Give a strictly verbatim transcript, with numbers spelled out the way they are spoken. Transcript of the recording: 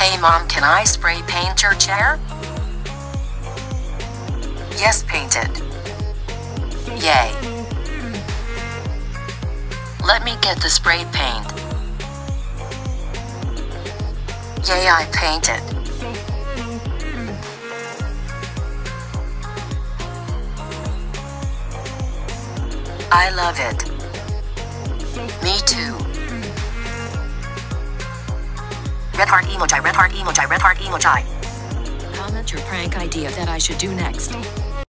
Hey mom, can I spray paint your chair? Yes, paint it. Yay. Let me get the spray paint. Yay, I painted. I love it. Me too. Red heart emoji, red heart emoji, red heart emoji. Comment your prank idea that I should do next.